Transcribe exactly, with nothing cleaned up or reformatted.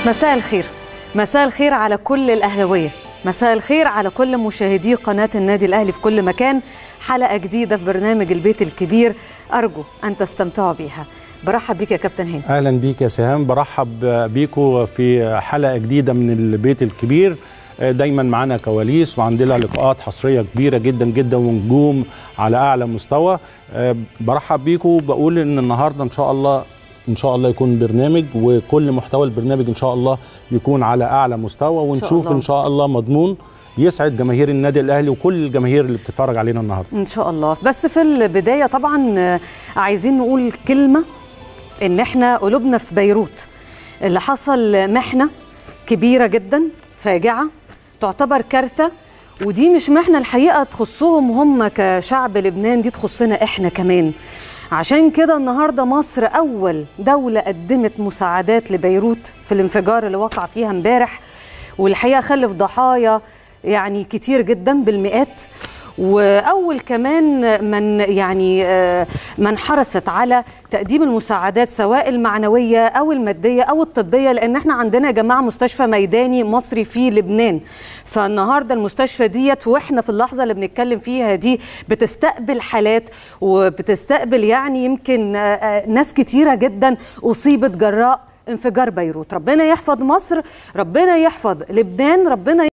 مساء الخير، مساء الخير على كل الأهلاوية، مساء الخير على كل مشاهدي قناة النادي الأهلي في كل مكان. حلقة جديدة في برنامج البيت الكبير، أرجو أن تستمتعوا بيها. برحب بيك يا كابتن هاني. أهلا بيك يا سهام، برحب بيكم في حلقة جديدة من البيت الكبير. دايما معانا كواليس وعندنا لقاءات حصرية كبيرة جدا جدا ونجوم على أعلى مستوى. برحب بيكم وبقول إن النهاردة إن شاء الله إن شاء الله يكون برنامج، وكل محتوى البرنامج إن شاء الله يكون على أعلى مستوى، ونشوف إن شاء الله مضمون يسعد جماهير النادي الأهلي وكل الجماهير اللي بتتفرج علينا النهارده إن شاء الله. بس في البداية طبعا عايزين نقول كلمة، إن إحنا قلوبنا في بيروت. اللي حصل محنة كبيرة جدا، فاجعة، تعتبر كارثة، ودي مش محنة الحقيقة تخصهم هم كشعب لبنان، دي تخصنا إحنا كمان. عشان كده النهاردة مصر أول دولة قدمت مساعدات لبيروت في الانفجار اللي وقع فيها امبارح، والحقيقة خلف ضحايا يعني كتير جدا بالمئات، وأول كمان من يعني من حرصت على تقديم المساعدات سواء المعنوية أو المادية أو الطبية، لأن احنا عندنا يا جماعة مستشفى ميداني مصري في لبنان. فالنهاردة المستشفى ديت واحنا في اللحظة اللي بنتكلم فيها دي بتستقبل حالات وبتستقبل يعني يمكن ناس كتيرة جدا أصيبت جراء انفجار بيروت. ربنا يحفظ مصر، ربنا يحفظ لبنان، ربنا